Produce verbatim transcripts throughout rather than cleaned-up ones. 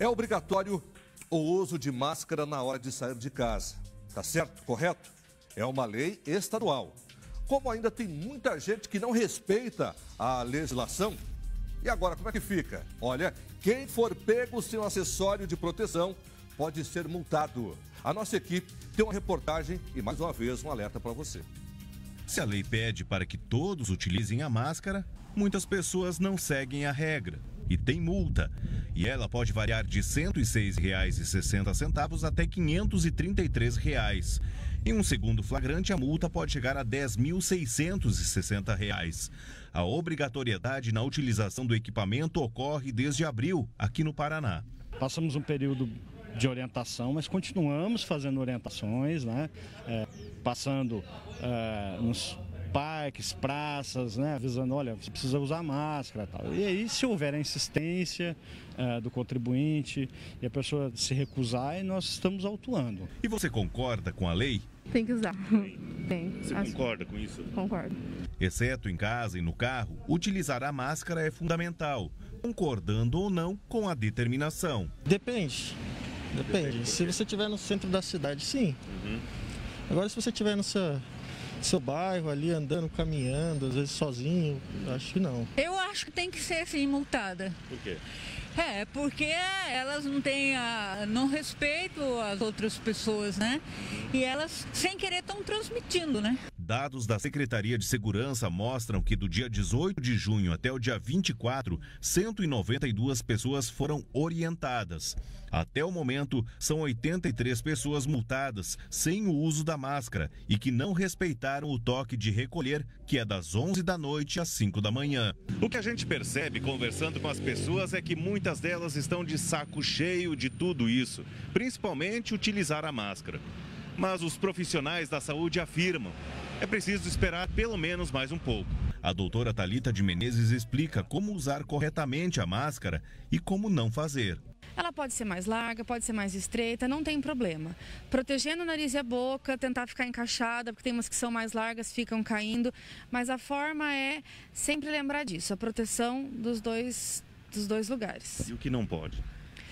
É obrigatório o uso de máscara na hora de sair de casa. Tá certo? Correto? É uma lei estadual. Como ainda tem muita gente que não respeita a legislação, e agora como é que fica? Olha, quem for pego sem um acessório de proteção pode ser multado. A nossa equipe tem uma reportagem e mais uma vez um alerta para você. Se a lei pede para que todos utilizem a máscara, muitas pessoas não seguem a regra e tem multa. E ela pode variar de cento e seis reais e sessenta centavos até quinhentos e trinta e três reais. Em um segundo flagrante, a multa pode chegar a dez mil seiscentos e sessenta reais. A obrigatoriedade na utilização do equipamento ocorre desde abril, aqui no Paraná. Passamos um período de orientação, mas continuamos fazendo orientações, né? É, passando é, nos parques, praças, né? Avisando, olha, você precisa usar máscara e tal. E aí, se houver a insistência é, do contribuinte e a pessoa se recusar, nós estamos autuando. E você concorda com a lei? Tem que usar. Tem. Você Acho... concorda com isso? Concordo. Exceto em casa e no carro, utilizar a máscara é fundamental, concordando ou não com a determinação. Depende. Depende. Se você estiver no centro da cidade, sim. Uhum. Agora, se você estiver no seu, seu bairro ali, andando, caminhando, às vezes sozinho, acho que não. Eu acho que tem que ser, sim, multada. Por quê? É, porque elas não têm a, não respeito às outras pessoas, né? E elas, sem querer, estão transmitindo, né? Dados da Secretaria de Segurança mostram que do dia dezoito de junho até o dia vinte e quatro, cento e noventa e duas pessoas foram orientadas. Até o momento, são oitenta e três pessoas multadas sem o uso da máscara e que não respeitaram o toque de recolher, que é das onze da noite às cinco da manhã. O que a gente percebe conversando com as pessoas é que muitas delas estão de saco cheio de tudo isso, principalmente utilizar a máscara. Mas os profissionais da saúde afirmam: é preciso esperar pelo menos mais um pouco. A doutora Thalita de Menezes explica como usar corretamente a máscara e como não fazer. Ela pode ser mais larga, pode ser mais estreita, não tem problema. Protegendo o nariz e a boca, tentar ficar encaixada, porque tem umas que são mais largas, ficam caindo. Mas a forma é sempre lembrar disso, a proteção dos dois, dos dois lugares. E o que não pode?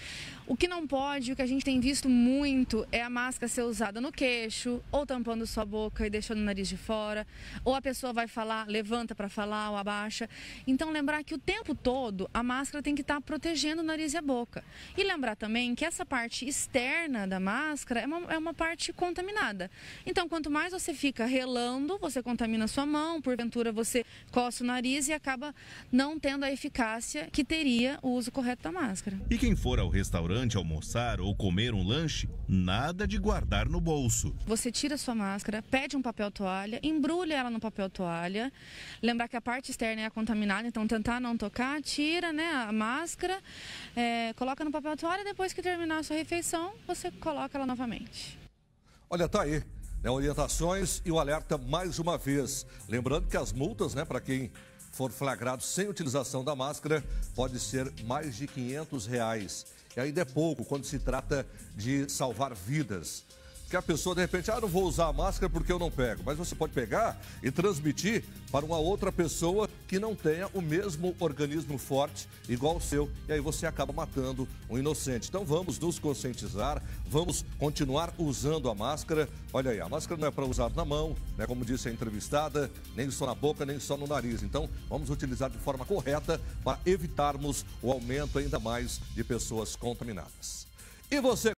O que não pode, o que a gente tem visto muito, é a máscara ser usada no queixo, ou tampando sua boca e deixando o nariz de fora, ou a pessoa vai falar, levanta para falar ou abaixa. Então lembrar que o tempo todo a máscara tem que estar protegendo o nariz e a boca. E lembrar também que essa parte externa da máscara é uma, é uma parte contaminada. Então quanto mais você fica relando, você contamina a sua mão, porventura você coça o nariz e acaba não tendo a eficácia que teria o uso correto da máscara. E quem for ao restaurante almoçar ou comer um lanche, nada de guardar no bolso. Você tira sua máscara, pede um papel toalha, embrulha ela no papel toalha, lembrar que a parte externa é a contaminada, então tentar não tocar, tira, né, a máscara, é, coloca no papel toalha e depois que terminar a sua refeição, você coloca ela novamente. Olha, tá aí, né, orientações e o alerta mais uma vez. Lembrando que as multas, né, para quem for flagrado sem utilização da máscara, pode ser mais de quinhentos reais. E ainda é pouco quando se trata de salvar vidas. Que a pessoa, de repente, ah, não vou usar a máscara porque eu não pego. Mas você pode pegar e transmitir para uma outra pessoa que não tenha o mesmo organismo forte igual o seu. E aí você acaba matando um inocente. Então vamos nos conscientizar, vamos continuar usando a máscara. Olha aí, a máscara não é para usar na mão, né, como disse a entrevistada, nem só na boca, nem só no nariz. Então vamos utilizar de forma correta para evitarmos o aumento ainda mais de pessoas contaminadas. E você...